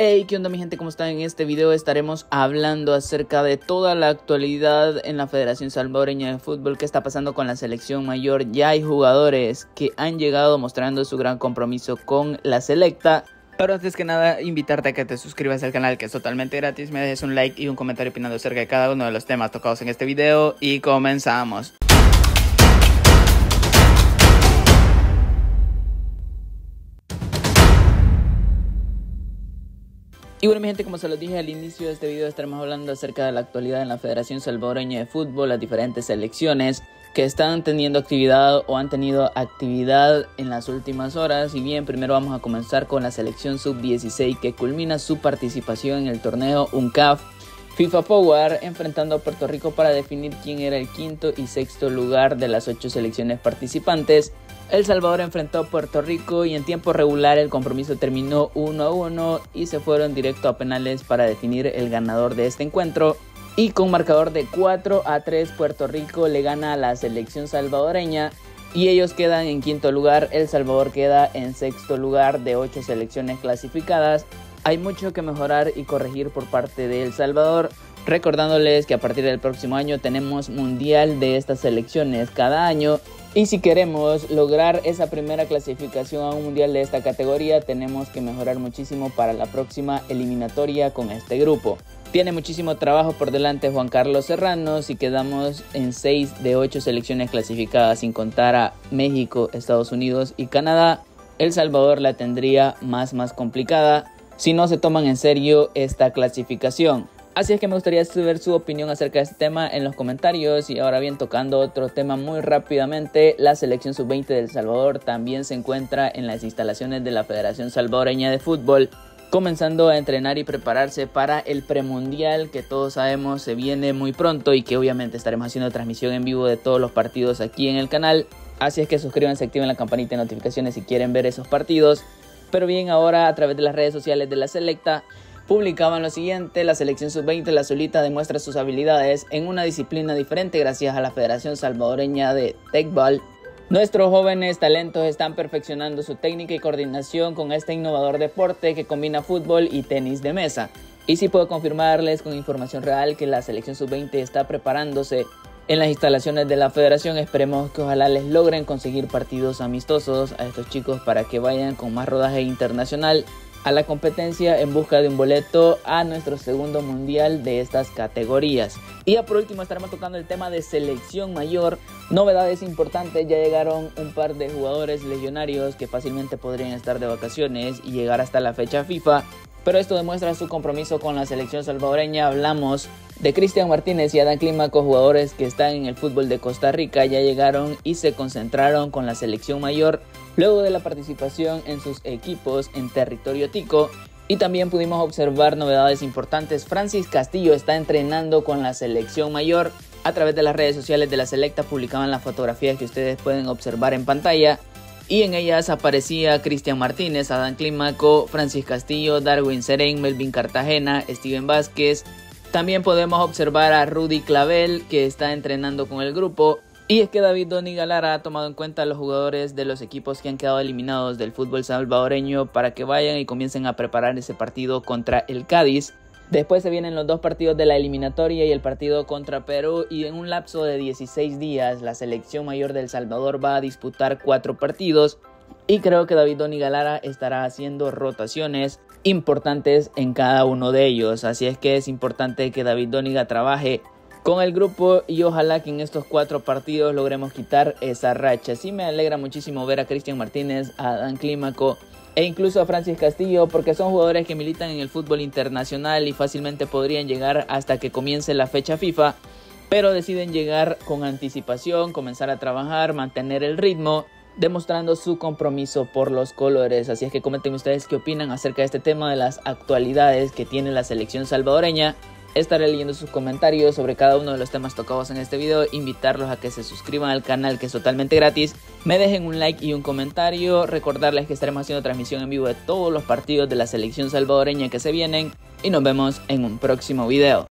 Hey, ¿qué onda mi gente? ¿Cómo están? En este video estaremos hablando acerca de toda la actualidad en la Federación Salvadoreña de Fútbol, qué está pasando con la selección mayor. Ya hay jugadores que han llegado mostrando su gran compromiso con la selecta. Pero antes que nada, invitarte a que te suscribas al canal, que es totalmente gratis, me dejes un like y un comentario opinando acerca de cada uno de los temas tocados en este video y comenzamos. Y bueno mi gente, como se los dije al inicio de este video, estaremos hablando acerca de la actualidad en la Federación Salvadoreña de Fútbol, las diferentes selecciones que están teniendo actividad o han tenido actividad en las últimas horas. Y bien, primero vamos a comenzar con la selección sub-16 que culmina su participación en el torneo UNCAF FIFA Power, enfrentando a Puerto Rico para definir quién era el quinto y sexto lugar de las 8 selecciones participantes. El Salvador enfrentó a Puerto Rico y en tiempo regular el compromiso terminó 1-1 y se fueron directo a penales para definir el ganador de este encuentro. Y con marcador de 4-3 Puerto Rico le gana a la selección salvadoreña y ellos quedan en quinto lugar. El Salvador queda en sexto lugar de 8 selecciones clasificadas. Hay mucho que mejorar y corregir por parte de El Salvador, recordándoles que a partir del próximo año tenemos mundial de estas selecciones cada año. Y si queremos lograr esa primera clasificación a un mundial de esta categoría, tenemos que mejorar muchísimo para la próxima eliminatoria con este grupo. Tiene muchísimo trabajo por delante Juan Carlos Serrano. Si quedamos en 6 de 8 selecciones clasificadas sin contar a México, Estados Unidos y Canadá, El Salvador la tendría más complicada si no se toman en serio esta clasificación. Así es que me gustaría saber su opinión acerca de este tema en los comentarios. Y ahora bien, tocando otro tema muy rápidamente, la selección sub-20 de El Salvador también se encuentra en las instalaciones de la Federación Salvadoreña de Fútbol, comenzando a entrenar y prepararse para el premundial que todos sabemos se viene muy pronto y que obviamente estaremos haciendo transmisión en vivo de todos los partidos aquí en el canal. Así es que suscríbanse, activen la campanita de notificaciones si quieren ver esos partidos. Pero bien, ahora a través de las redes sociales de la selecta publicaban lo siguiente: la selección sub-20, la azulita, demuestra sus habilidades en una disciplina diferente gracias a la Federación Salvadoreña de Tecball. Nuestros jóvenes talentos están perfeccionando su técnica y coordinación con este innovador deporte que combina fútbol y tenis de mesa. Y sí puedo confirmarles con información real que la selección sub-20 está preparándose en las instalaciones de la federación. Esperemos que ojalá les logren conseguir partidos amistosos a estos chicos para que vayan con más rodaje internacional a la competencia en busca de un boleto a nuestro segundo mundial de estas categorías. Y ya por último estaremos tocando el tema de selección mayor. Novedades importantes: ya llegaron un par de jugadores legionarios que fácilmente podrían estar de vacaciones y llegar hasta la fecha FIFA, pero esto demuestra su compromiso con la selección salvadoreña. Hablamos de Cristian Martínez y Adán Clímaco, jugadores que están en el fútbol de Costa Rica. Ya llegaron y se concentraron con la selección mayor luego de la participación en sus equipos en territorio tico. Y también pudimos observar novedades importantes. Francis Castillo está entrenando con la selección mayor. A través de las redes sociales de la selecta publicaban las fotografías que ustedes pueden observar en pantalla. Y en ellas aparecía Cristian Martínez, Adán Clímaco, Francis Castillo, Darwin Serén, Melvin Cartagena, Steven Vázquez. También podemos observar a Rudy Clavel, que está entrenando con el grupo. Y es que David Doniga Lara ha tomado en cuenta a los jugadores de los equipos que han quedado eliminados del fútbol salvadoreño para que vayan y comiencen a preparar ese partido contra el Cádiz. Después se vienen los 2 partidos de la eliminatoria y el partido contra Perú, y en un lapso de 16 días la selección mayor de El Salvador va a disputar 4 partidos. Y creo que David Doniga Lara estará haciendo rotaciones importantes en cada uno de ellos. Así es que es importante que David Doniga trabaje con el grupo y ojalá que en estos 4 partidos logremos quitar esa racha. Sí me alegra muchísimo ver a Cristian Martínez, a Adán Clímaco e incluso a Francis Castillo, porque son jugadores que militan en el fútbol internacional y fácilmente podrían llegar hasta que comience la fecha FIFA, pero deciden llegar con anticipación, comenzar a trabajar, mantener el ritmo, demostrando su compromiso por los colores. Así es que comenten ustedes qué opinan acerca de este tema, de las actualidades que tiene la selección salvadoreña. Estaré leyendo sus comentarios sobre cada uno de los temas tocados en este video. Invitarlos a que se suscriban al canal, que es totalmente gratis. Me dejen un like y un comentario. Recordarles que estaremos haciendo transmisión en vivo de todos los partidos de la selección salvadoreña que se vienen. Y nos vemos en un próximo video.